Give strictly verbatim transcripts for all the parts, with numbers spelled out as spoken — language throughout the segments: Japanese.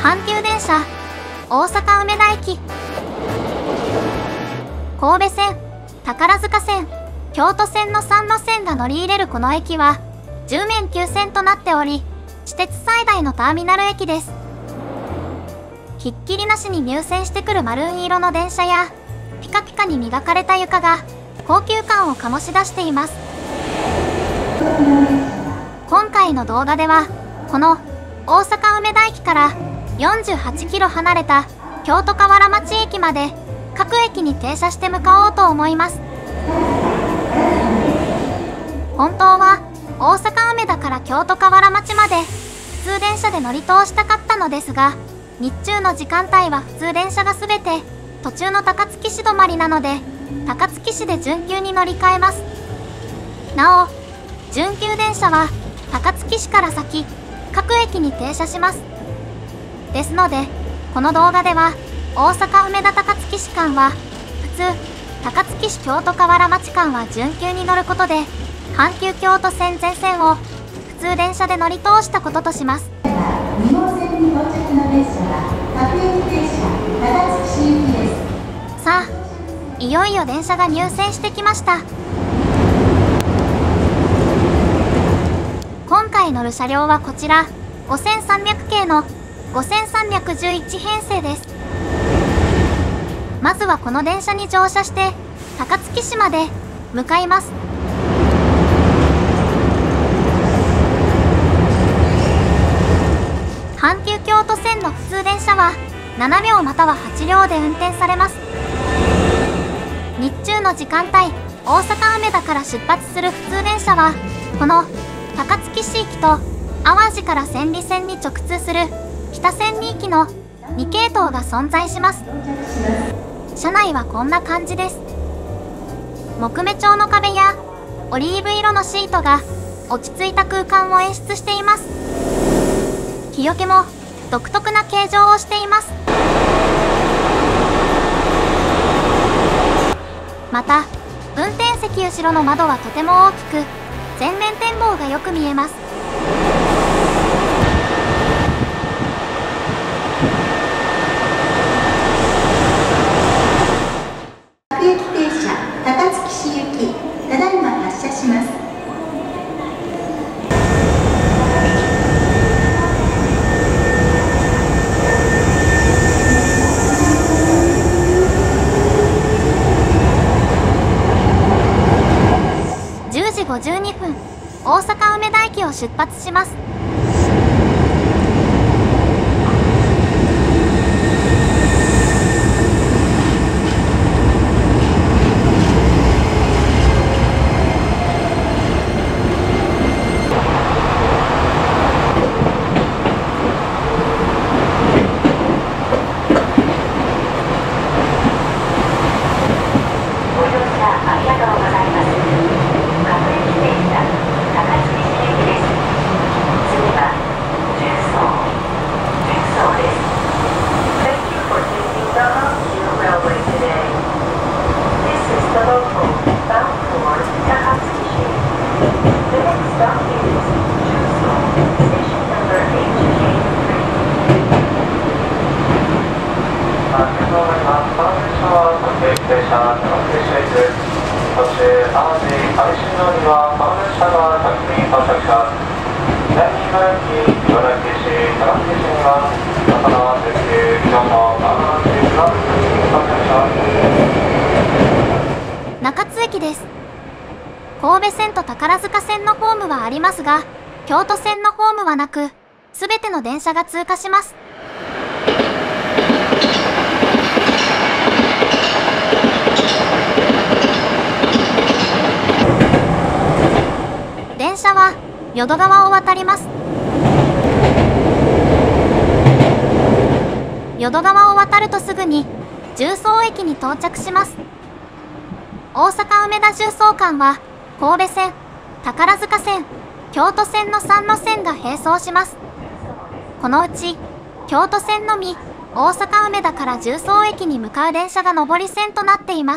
阪急電車大阪梅田駅、神戸線、宝塚線、京都線のさん路線が乗り入れるこの駅はじゅうめん急線となっており、私鉄最大のターミナル駅です。ひっきりなしに入線してくるマルーン色の電車やピカピカに磨かれた床が高級感を醸し出しています。今回の動画ではこの大阪梅田駅からよんじゅうはちキロ離れた京都河原町駅まで各駅に停車して向かおうと思います。本当は大阪梅田から京都河原町まで普通電車で乗り通したかったのですが、日中の時間帯は普通電車が全て途中の高槻市止まりなので、高槻市で準急に乗り換えます。なお準急電車は高槻市から先各駅に停車します。ですのでこの動画では大阪梅田高槻市間は普通、高槻市京都河原町間は準急に乗ることで阪急京都線全線を普通電車で乗り通したこととします。 に号線に到着の電車は各駅停車高槻市行きです。 さあ、いよいよ電車が入線してきました。今回乗る車両はこちらごせんさんびゃく系のごせんさんびゃくじゅういち編成です。まずはこの電車に乗車して高槻市まで向かいます。阪急京都線の普通電車はななびょうまたははちりょうで運転されます。日中の時間帯、大阪梅田から出発する普通電車はこの高槻市行きと淡路から千里線に直通する北千里行きのに系統が存在します。車内はこんな感じです。木目調の壁やオリーブ色のシートが落ち着いた空間を演出しています。日よけも独特な形状をしています。また運転席後ろの窓はとても大きく前面展望がよく見えます。 各駅停車高槻市行き、ただいま発車します。 じゅうじごじゅうにふん、大阪梅田駅を出発します。中津駅です。神戸線と宝塚線のホームはありますが、京都線のホームはなく、すべての電車が通過します。電車は淀川を渡ります。淀川を渡るとすぐに十三駅に到着します。大阪梅田十三間は神戸線、宝塚線、京都線のさん路線が並走します。このうち京都線のみ大阪梅田から十三駅に向かう電車が上り線となっています。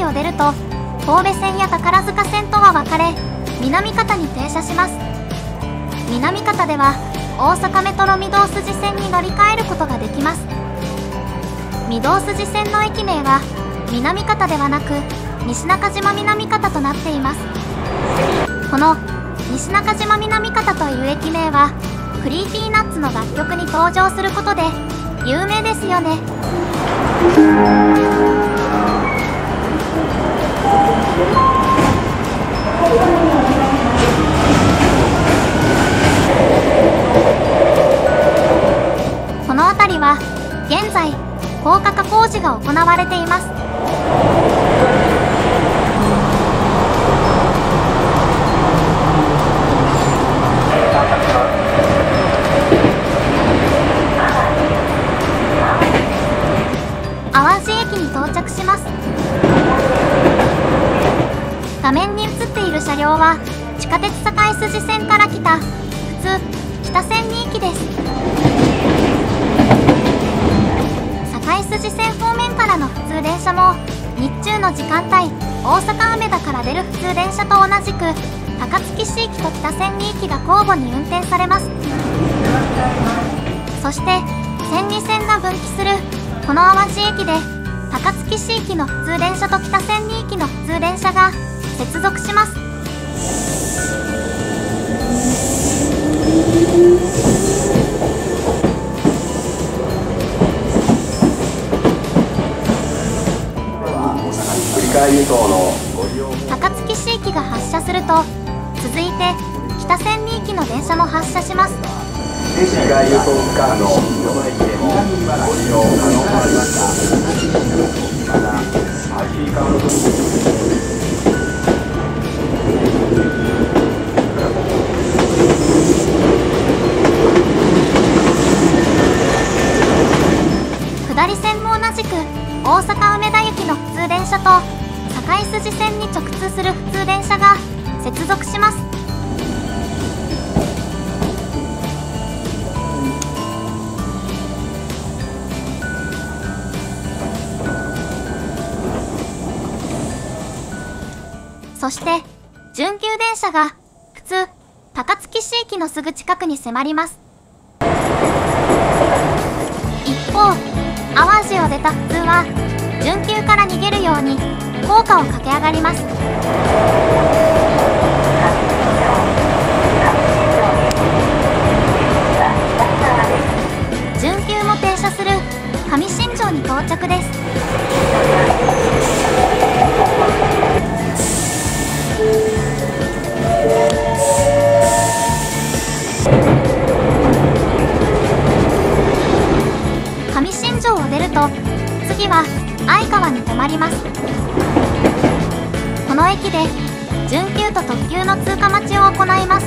を出ると神戸線や宝塚線とは分かれ、南方に停車します。南方では大阪メトロ御堂筋線に乗り換えることができます。御堂筋線の駅名は南方ではなく西中島南方となっています。この西中島南方という駅名はクリーピーナッツの楽曲に登場することで有名ですよね。この辺りは現在高架化工事が行われています。淡路駅に到着します。画面に映っている車両は地下鉄堺筋線から来た普通北千に行きです。堺筋線方面からの普通電車も日中の時間帯大阪梅田から出る普通電車と同じく高槻市行きと北千に行きが交互に運転されます。そして千に線が分岐するこの淡路駅で高槻市行きの普通電車と北千に行きの普通電車が接続します。高槻市行きが発車すると続いて北千に行きの電車も発車します。 市外輸送区間のどの駅でもご利用可能となりました。また アイティー カウント下り線も同じく大阪梅田行きの普通電車と堺筋線に直通する普通電車が接続します。そして準急電車が普通高槻市駅のすぐ近くに迫ります。一方淡路を出た普通は準急から逃げるように高架を駆け上がります。準急も停車する上新庄に到着です。上新庄を出ると次は相川に止まります。この駅で準急と特急の通過待ちを行います。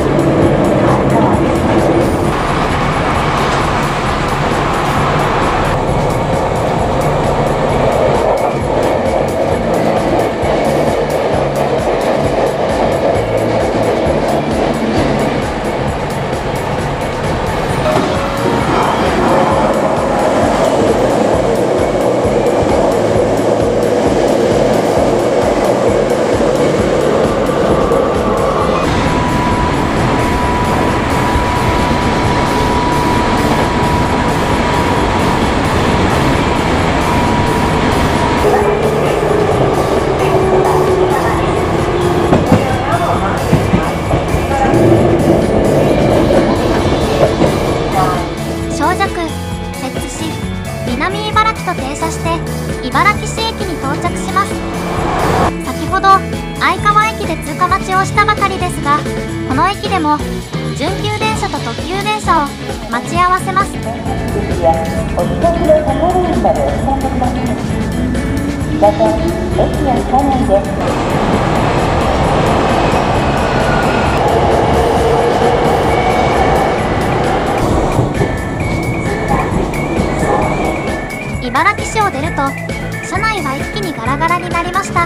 南茨城と停車して茨城市駅に到着します。先ほど相川駅で通過待ちをしたばかりですが、この駅でも準急電車と特急電車を待ち合わせます。 お近くの高尾駅までお知らせください。また駅や車内で茨城市を出ると車内は一気にガラガラになりました。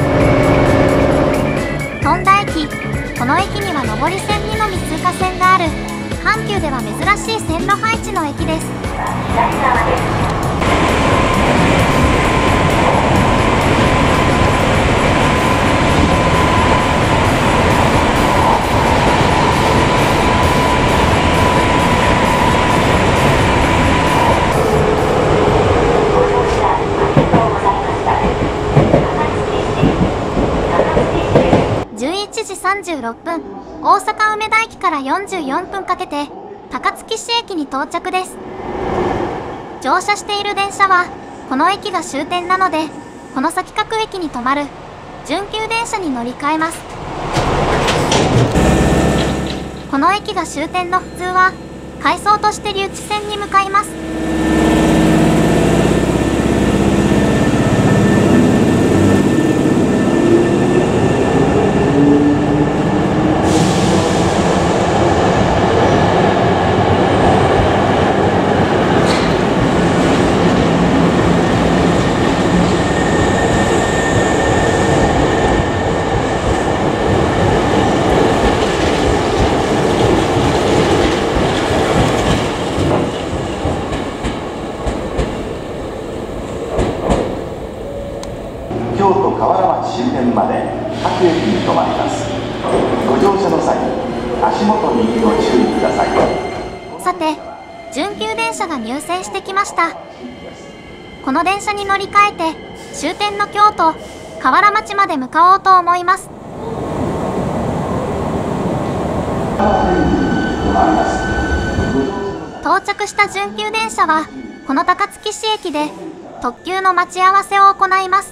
富田駅、この駅には上り線にのみ通過線がある阪急では珍しい線路配置の駅です。 さんじゅうろっぷん、大阪梅田駅からよんじゅうよんぷんかけて高槻市駅に到着です。乗車している電車はこの駅が終点なので、この先各駅に止まる準急電車に乗り換えます。この駅が終点の普通は回送として留置線に向かいます。 京都河原町終点まで各駅に停まります。ご乗車の際、足元にご注意ください。 さて、準急電車が入線してきました。この電車に乗り換えて終点の京都河原町まで向かおうと思います。到着した準急電車はこの高槻市駅で特急の待ち合わせを行います。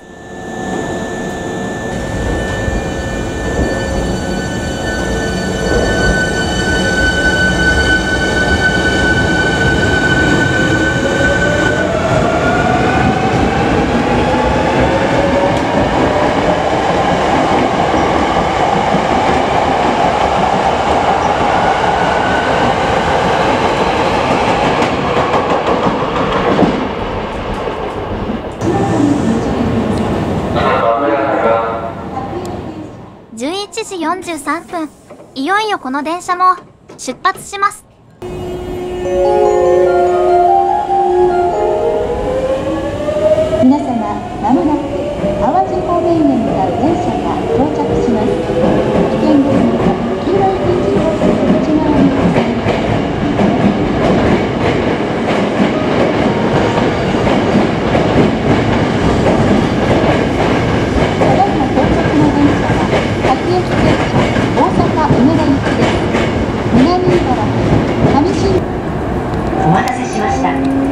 じゅういちじよんじゅうさんぷん、いよいよこの電車も出発します。 皆様、まもなく淡路方面へ向かう電車が到着します。危険ですので、黄色い点字コースの内側にご注意ください。ただいま到着の電車は各駅停車大阪梅田行きです。南茨城上新お待たせしました。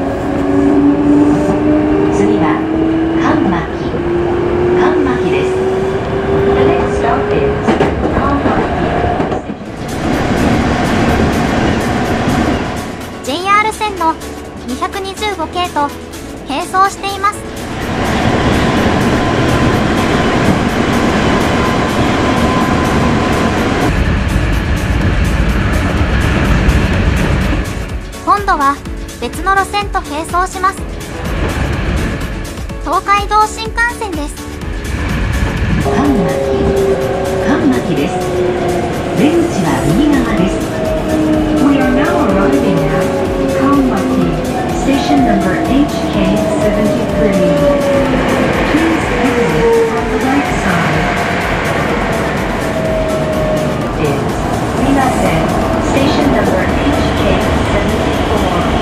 次は神巻神巻です。The next stop is 神巻。 ジェイアール 線のにひゃくにじゅうごけいと並走しています。今度は別の路線と並走します。東海道新幹線です。 神巻神巻です。出口は右側です。We are now arriving at 神巻 Station number エイチケーセブンティースリー. Please exit on the right side. Is すみません Station number エイチケーセブンティーフ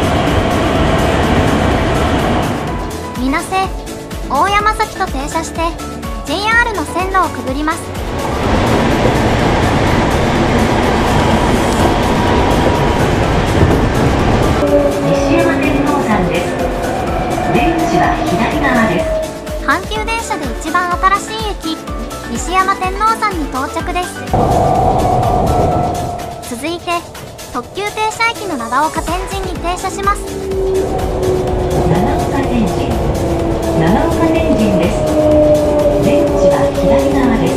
ォー. 水瀬、大山崎と停車して ジェイアール の線路をくぐります。 西山天王山です。出口は左側です。 阪急電車で一番新しい駅、西山天王山に到着です。続いて特急停車駅の長岡天神に停車します。 長岡天神長岡天神です。出口は左側です。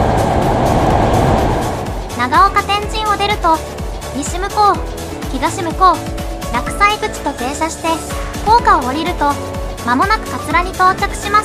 長岡天神を出ると西向こう、東向こう、落西口と停車して高架を降りると間もなく桂に到着します。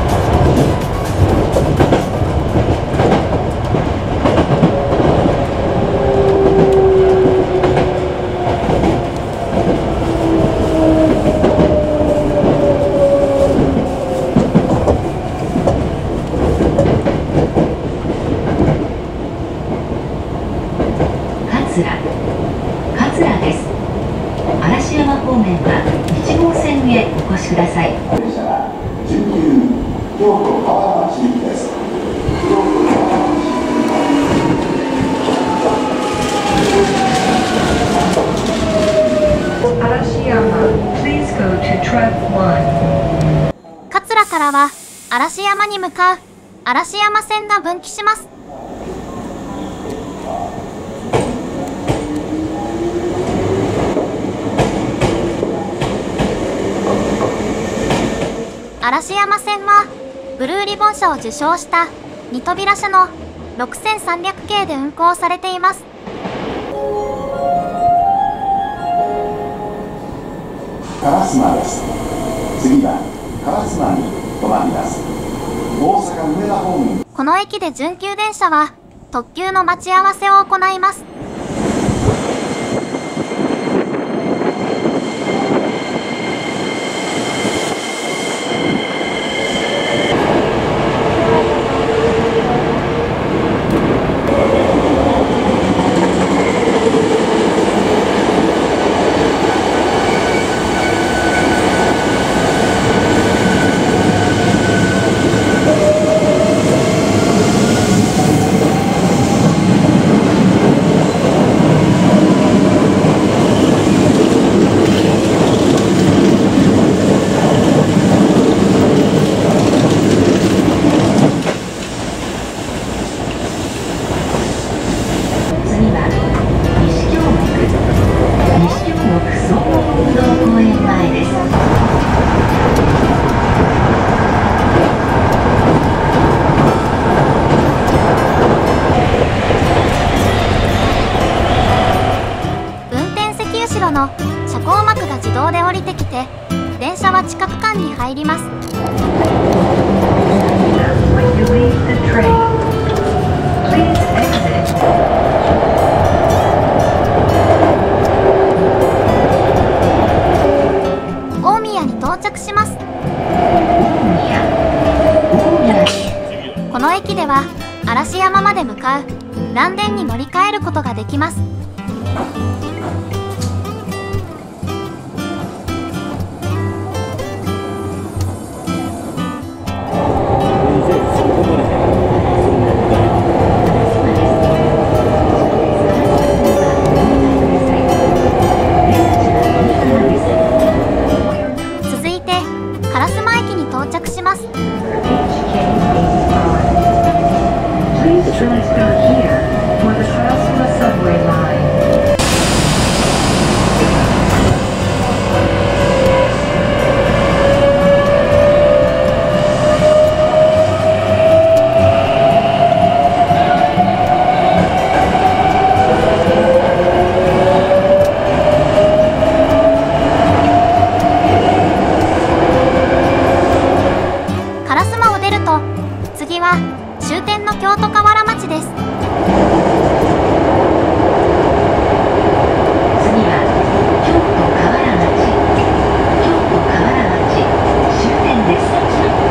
桂です。嵐山方面はいちごうせんへお越しください。 電車は準急京都河原町行きです。京都河原町 Arashiyama, please go to track one. 桂からは嵐山に向かう嵐山線が分岐します。嵐山線はブルーリボン社を受賞したに扉車のろくせんさんびゃくけいで運行されています。 烏丸です。次は烏丸に止まります。大阪梅田方面。 この駅で準急電車は特急の待ち合わせを行います。の車高幕が自動で降りてきて電車は地下区間に入ります。 When you leave the train, please exit. 大宮に到着します。この駅では嵐山まで向かう嵐電に乗り換えることができます。続いて烏丸駅に到着します。 Please transfer here for the Karasuma subway line. 烏丸を出ると次は終点の京都河原町です。 次は京都河原町、京都河原町終点です。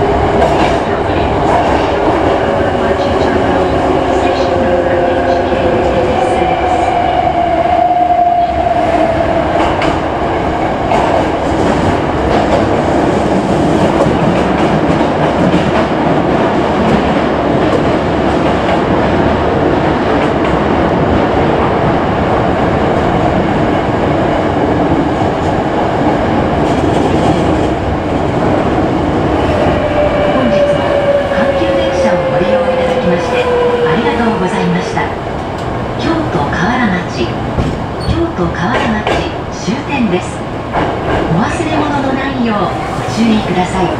京都河原町終点です。お忘れ物のないようご注意ください。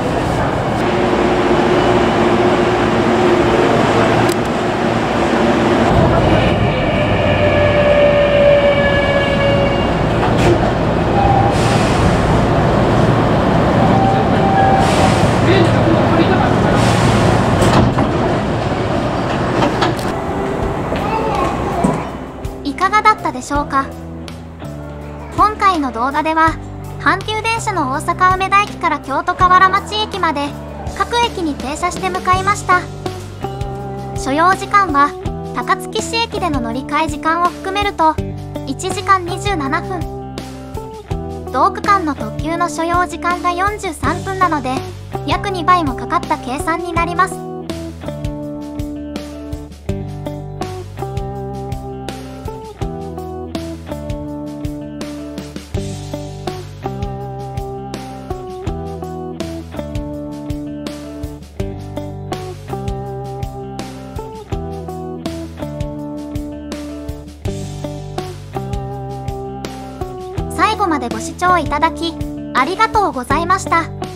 いかがだったでしょうか。今回の動画では阪急電車の大阪梅田駅から京都河原町駅まで各駅に停車して向かいました。所要時間は高槻市駅での乗り換え時間を含めるといちじかんにじゅうななふん、同区間の特急の所要時間がよんじゅうさんぷんなので約にばいもかかった計算になります。 後までご視聴いただき、ありがとうございました。